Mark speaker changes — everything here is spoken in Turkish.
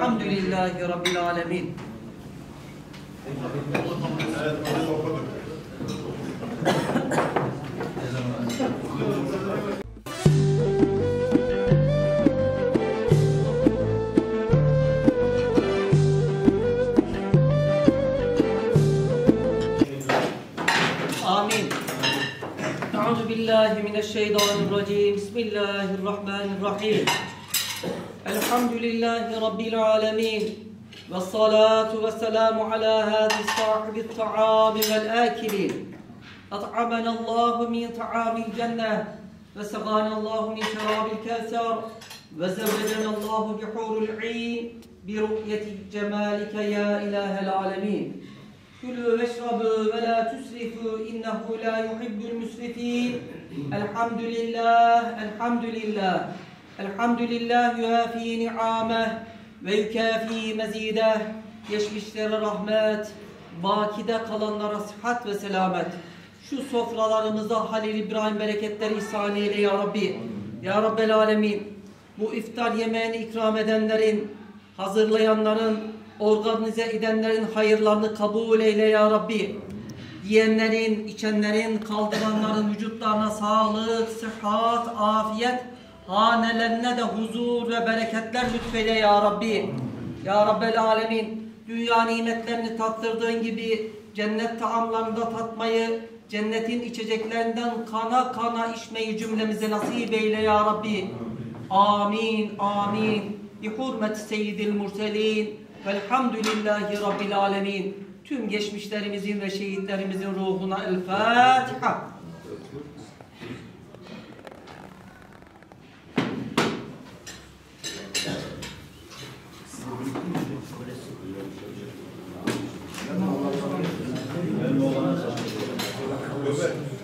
Speaker 1: Velhamdülillahi Rabbil alemin. Amin. Euzu billahi mineşşeytanirracim. Bismillahirrahmanirrahim. Elhamdülillahi Rabbil alemin. Vessalatu vesselamu ala hâzi sahibi't ta'ami vel âkilin. At'amanallahu min ta'amil cenneh ve seganallahu min şerabil kevser ve zevvecenallahu bihurul 'in bi ru'yeti cemalike ya ilahel alemin. Külü veşrabı ve la tüsrifu innehu la yuhibbul müsrifin. Elhamdülillah, elhamdülillah. Elhamdülillah yuafi ni'ameh ve yukafi mezideh. Geçmişlere rahmet, bakide kalanlara sıhhat ve selamet. Şu sofralarımıza Halil İbrahim bereketleri ihsan eyle ya Rabbi. Ya Rabbel alemin. Bu iftar yemeğini ikram edenlerin, hazırlayanların, organize edenlerin hayırlarını kabul eyle ya Rabbi. Yiyenlerin, içenlerin, kaldıranların vücutlarına sağlık, sıhhat, afiyet, hanelerine de huzur ve bereketler lütfeyle ya Rabbi. Ya Rabbel alemin, dünya nimetlerini tattırdığın gibi cennet taamlarını da tatmayı, cennetin içeceklerinden kana kana içmeyi cümlemize nasip eyle ya Rabbi. Amin, amin. Bi hurmet seyyidil murselin. Velhamdülillahi Rabbil alemin. Tüm geçmişlerimizin ve şehitlerimizin ruhuna El Fatiha.
Speaker 2: Evet.